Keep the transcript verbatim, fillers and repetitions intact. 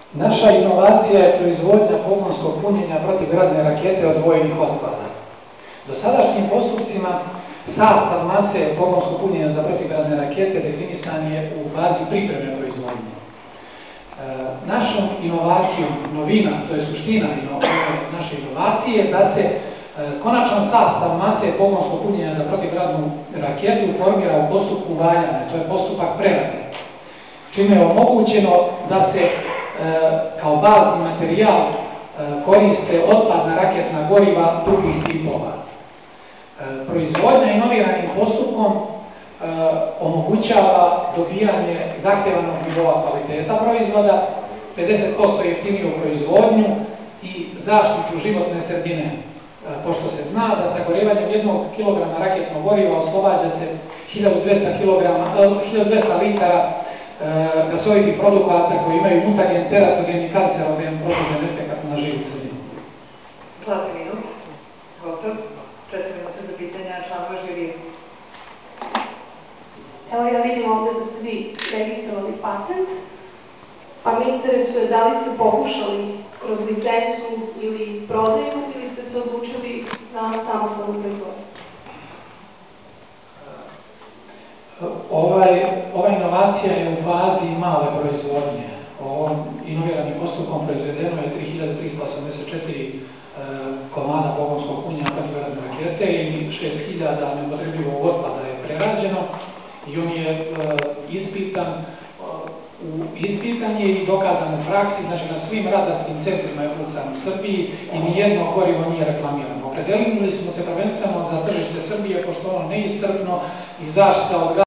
Naša inovacija je proizvodnja pogonskog punjenja protivgradne rakete od vojnih otpada. Dosadašnjim postupcima sastav mase pogonskog punjenja za protivgradne rakete definisan je u fazi pripreme proizvodnje. E, našom inovacijom, novina, to je suština naše inovacije, da se e, konačan sastav mase pogonskog punjenja za protivgradnu raketu formira u postupku valjanja, to je postupak prerade, čime je omogućeno da se kao bazni materijal koriste otpadna raketna goriva drugih tipova. Proizvodnja inoviranim postupkom omogućava dobijanje zahtevanog nivoa kvaliteta proizvoda, pedeset posto jeftiniju proizvodnju i zaštitu životne sredine, pošto se zna da sagorevanjem jednog kilograma raketnog goriva oslobađa se hiljadu dvesta litara gasovitih produkata koji imaju mutagen, teratogen i kancerogen produžen efekat na živu sredinu. Zlatni minut. Gotov. Predstavimo se za pitanja članova žirije. Evo ja vidim ovde da ste vi registrovali patent, pa me interesuje da li ste pokušali kroz licencu ili prodaju ili ste se odlučili na samostalnu proizvodnju? Ovaj, ova inovacija je u fazi male proizvodnje. Ovom inoviranim postupkom proizvedeno je tri hiljade trista osamdeset četiri e, komada pogonskog punjenja protivgradne rakete i šest hiljada neupotrebljivog otpada je prerađeno i on je e, ispitan, e, u, ispitan je i dokazan u praksi, znači na svim radarskim centrima je upucan u Srbiji i nijedno gorivo nije reklamirano. Opredelili smo se prvenstveno za tržište Srbije, pošto ono neiscrpno i zaštita od